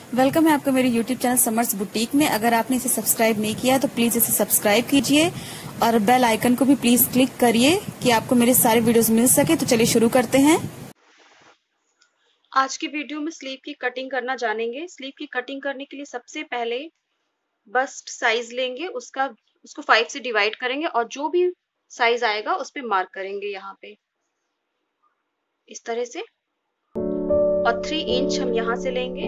Welcome है आपका मेरे YouTube चैनल समर्स बुटीक में। अगर आपने इसे सब्सक्राइब नहीं किया तो प्लीज इसे सब्सक्राइब कीजिए और बेल आइकन को भी प्लीज क्लिक करिए कि आपको मेरे सारे वीडियोस मिल सके। तो चलिए शुरू करते हैं। आज की वीडियो में स्लीव की कटिंग करना जानेंगे। स्लीव की कटिंग करने के लिए सबसे पहले बस्ट साइज लेंगे, उसको 5 से डिवाइड करेंगे और जो भी साइज आएगा उस पे मार्क करेंगे यहाँ पे इस तरह से। और 3 इंच हम यहाँ से लेंगे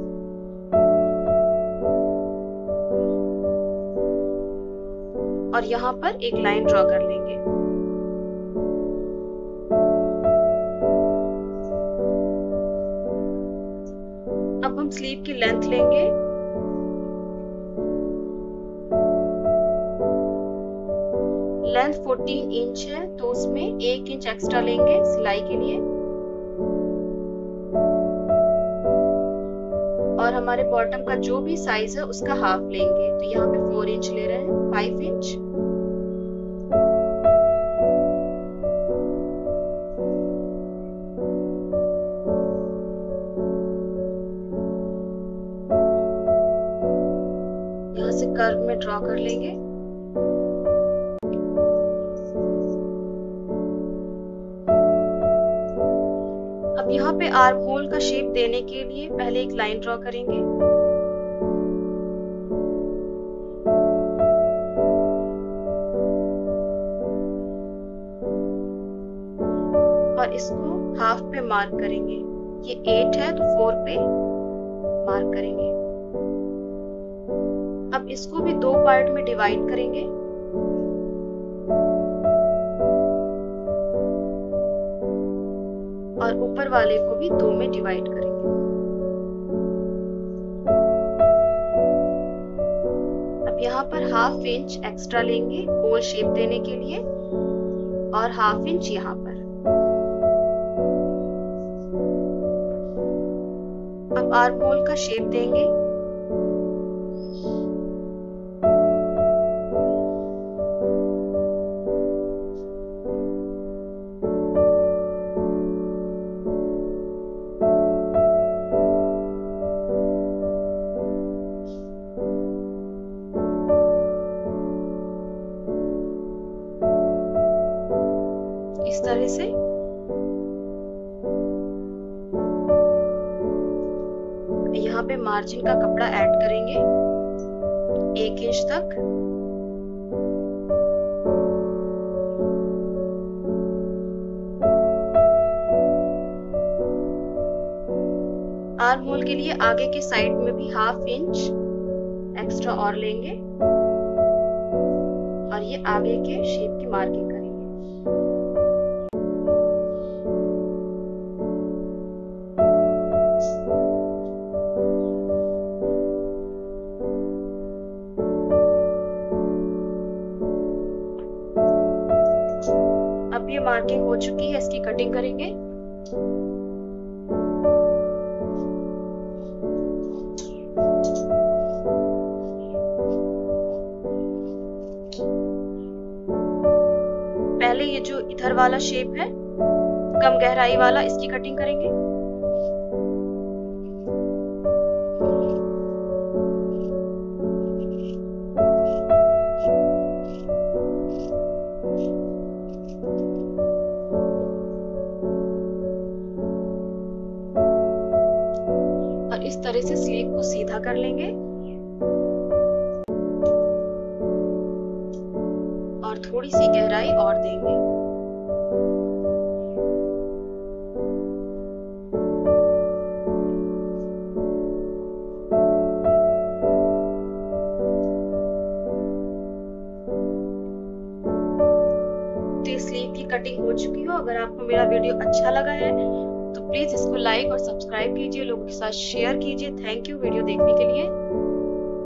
और यहाँ पर एक लाइन ड्रॉ कर लेंगे। अब हम स्लीव की लेंथ लेंगे। लेंथ 14 इंच है तो उसमें 1 इंच एक्स्ट्रा लेंगे सिलाई के लिए। और हमारे बॉटम का जो भी साइज है उसका हाफ लेंगे, तो यहाँ पे 4 इंच ले रहे हैं, 5 इंच। यहाँ से कर्व में ड्रॉ कर लेंगे। अब यहाँ पे आर्म होल का शेप देने के लिए पहले एक लाइन ड्रॉ करेंगे और इसको हाफ पे मार्क करेंगे। ये 8 है तो 4 पे मार्क करेंगे। अब इसको भी 2 पार्ट में डिवाइड करेंगे। और ऊपर वाले को भी 2 में डिवाइड करेंगे। अब यहाँ पर हाफ इंच एक्स्ट्रा लेंगे गोल शेप देने के लिए और हाफ इंच यहाँ पर। अब आर्म होल का शेप देंगे। इस तरह से यहाँ पे मार्जिन का कपड़ा ऐड करेंगे 1 इंच तक। आर्म होल के लिए आगे के साइड में भी हाफ इंच एक्स्ट्रा और लेंगे और ये आगे के शेप की मार्किंग करेंगे। अब ये मार्किंग हो चुकी है, इसकी कटिंग करेंगे। पहले ये जो इधर वाला शेप है कम गहराई वाला, इसकी कटिंग करेंगे। और इस तरह से स्लीव को सीधा कर लेंगे और थोड़ी सी गहराई और देंगे। तो स्लीव की कटिंग हो चुकी हो। अगर आपको मेरा वीडियो अच्छा लगा है तो प्लीज इसको लाइक और सब्सक्राइब कीजिए, लोगों के साथ शेयर कीजिए। थैंक यू वीडियो देखने के लिए।